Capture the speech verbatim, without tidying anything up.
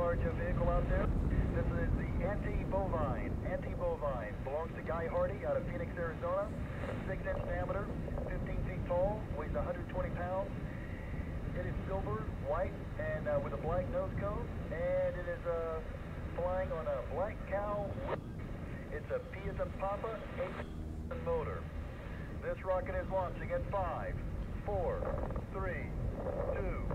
large uh, vehicle out there. This is the Anti-Bovine. Anti-Bovine belongs to Guy Hardy out of Phoenix, Arizona. six inch diameter, fifteen feet tall, weighs one hundred twenty pounds. It is silver, white, and uh, with a black nose cone, and it is uh, flying on a black cow. It's a P as in Papa, eight motor. This rocket is launching at five, four, three, two,